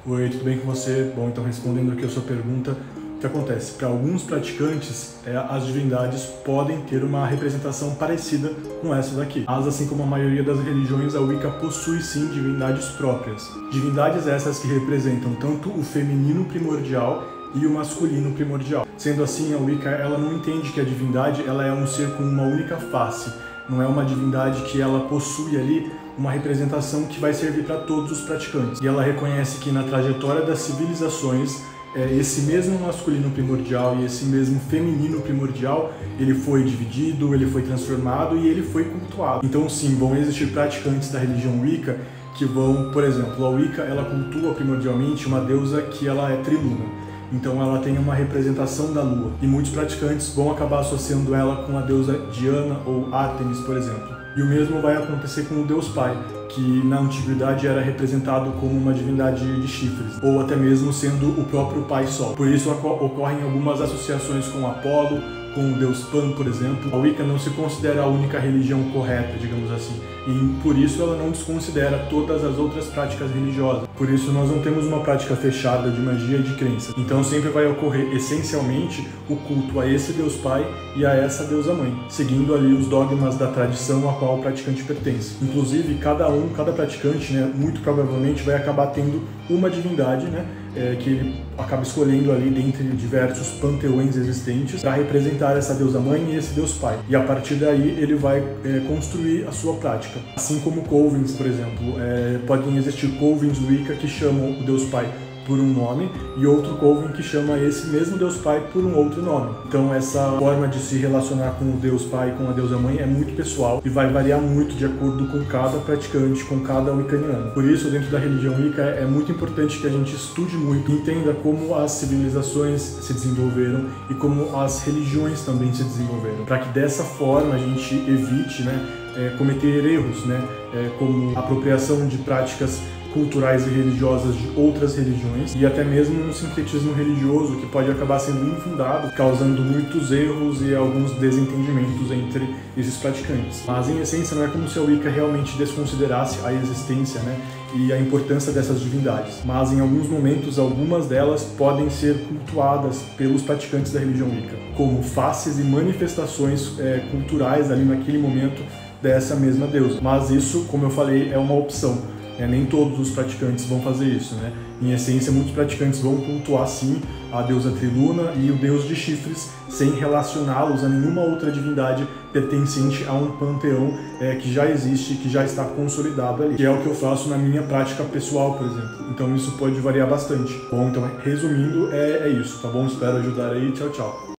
Oi, tudo bem com você? Bom, então respondendo aqui a sua pergunta, o que acontece? Para alguns praticantes, as divindades podem ter uma representação parecida com essa daqui. Mas assim como a maioria das religiões, a Wicca possui sim divindades próprias. Divindades essas que representam tanto o feminino primordial e o masculino primordial. Sendo assim, a Wicca ela não entende que a divindade ela é um ser com uma única face. Não é uma divindade que ela possui ali uma representação que vai servir para todos os praticantes. E ela reconhece que na trajetória das civilizações, esse mesmo masculino primordial e esse mesmo feminino primordial, ele foi dividido, ele foi transformado e ele foi cultuado. Então sim, vão existir praticantes da religião Wicca que vão, por exemplo, a Wicca ela cultua primordialmente uma deusa que ela é triluna. Então ela tem uma representação da lua, e muitos praticantes vão acabar associando ela com a deusa Diana ou Ártemis, por exemplo. E o mesmo vai acontecer com o Deus Pai, que na antiguidade era representado como uma divindade de chifres, ou até mesmo sendo o próprio Pai Sol. Por isso ocorrem algumas associações com Apolo, com o Deus Pan, por exemplo. A Wicca não se considera a única religião correta, digamos assim, e por isso ela não desconsidera todas as outras práticas religiosas. Por isso nós não temos uma prática fechada de magia e de crença. Então sempre vai ocorrer essencialmente o culto a esse Deus Pai e a essa deusa Mãe, seguindo ali os dogmas da tradição a qual o praticante pertence. Inclusive cada praticante, muito provavelmente vai acabar tendo uma divindade, que ele acaba escolhendo ali dentre diversos panteões existentes para representar essa deusa mãe e esse deus pai. E a partir daí ele vai construir a sua prática. Assim como covens, por exemplo, podem existir covens Wicca que chamam o deus pai por um nome e outro coven que chama esse mesmo Deus Pai por um outro nome. Então essa forma de se relacionar com o Deus Pai e com a deusa Mãe é muito pessoal e vai variar muito de acordo com cada praticante, com cada wiccaniano. Por isso, dentro da religião Wicca é muito importante que a gente estude muito e entenda como as civilizações se desenvolveram e como as religiões também se desenvolveram, para que dessa forma a gente evite cometer erros, como apropriação de práticas culturais e religiosas de outras religiões e até mesmo um sincretismo religioso que pode acabar sendo infundado, causando muitos erros e alguns desentendimentos entre esses praticantes. Mas em essência não é como se a Wicca realmente desconsiderasse a existência e a importância dessas divindades, mas em alguns momentos algumas delas podem ser cultuadas pelos praticantes da religião Wicca, como faces e manifestações culturais ali naquele momento dessa mesma deusa. Mas isso, como eu falei, é uma opção. Nem todos os praticantes vão fazer isso, Em essência, muitos praticantes vão cultuar sim a deusa Triluna e o deus de chifres, sem relacioná-los a nenhuma outra divindade pertencente a um panteão que já existe, que já está consolidado ali. Que é o que eu faço na minha prática pessoal, por exemplo. Então isso pode variar bastante. Bom, então resumindo, é isso, tá bom? Espero ajudar aí. Tchau, tchau.